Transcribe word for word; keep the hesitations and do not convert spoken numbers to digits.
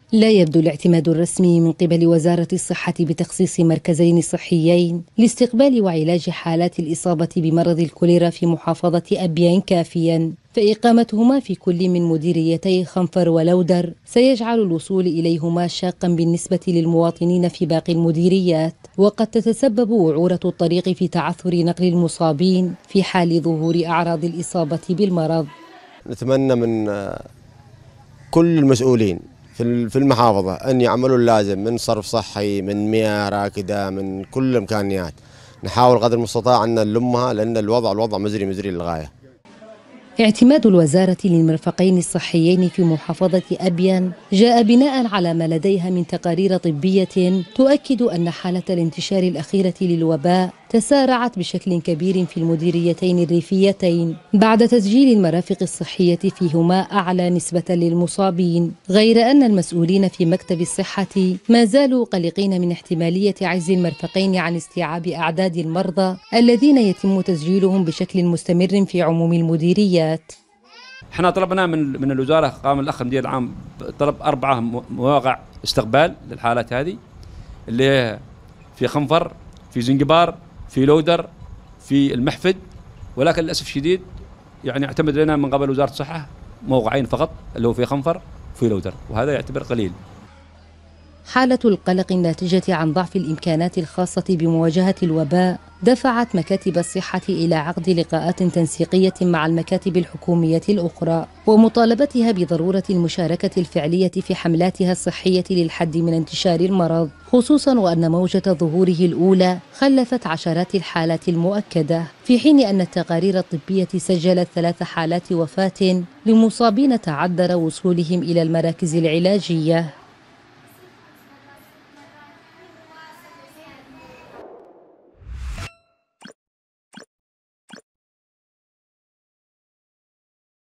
لا يبدو الاعتماد الرسمي من قبل وزارة الصحة بتخصيص مركزين صحيين لاستقبال وعلاج حالات الإصابة بمرض الكوليرا في محافظة أبيان كافيا، فإقامتهما في كل من مديريتي خنفر ولودر سيجعل الوصول إليهما شاقا بالنسبة للمواطنين في باقي المديريات، وقد تتسبب وعورة الطريق في تعثر نقل المصابين في حال ظهور أعراض الإصابة بالمرض. نتمنى من كل المسؤولين في المحافظة أن يعملوا اللازم من صرف صحي، من مياه راكدة، من كل الإمكانيات. نحاول قدر المستطاع أن نلمها لأن الوضع الوضع مزري مزري للغاية. اعتماد الوزارة للمرفقين الصحيين في محافظة أبيان جاء بناء على ما لديها من تقارير طبية تؤكد أن حالة الانتشار الأخيرة للوباء تسارعت بشكل كبير في المديريتين الريفيتين بعد تسجيل المرافق الصحية فيهما أعلى نسبة للمصابين، غير أن المسؤولين في مكتب الصحة ما زالوا قلقين من احتمالية عجز المرفقين عن استيعاب أعداد المرضى الذين يتم تسجيلهم بشكل مستمر في عموم المديريات. احنا طلبنا من من الوزارة، قام الأخ المدير العام طلب أربعة مواقع استقبال للحالات هذه اللي في خنفر، في زنجبار، في لودر، في المحفد، ولكن للأسف الشديد يعني اعتمد لنا من قبل وزارة الصحة موقعين فقط اللي هو في خنفر وفي لودر، وهذا يعتبر قليل. حالة القلق الناتجة عن ضعف الإمكانات الخاصة بمواجهة الوباء دفعت مكاتب الصحة إلى عقد لقاءات تنسيقية مع المكاتب الحكومية الأخرى ومطالبتها بضرورة المشاركة الفعلية في حملاتها الصحية للحد من انتشار المرض، خصوصا وأن موجة ظهوره الأولى خلفت عشرات الحالات المؤكدة، في حين أن التقارير الطبية سجلت ثلاث حالات وفاة لمصابين تعذر وصولهم إلى المراكز العلاجية.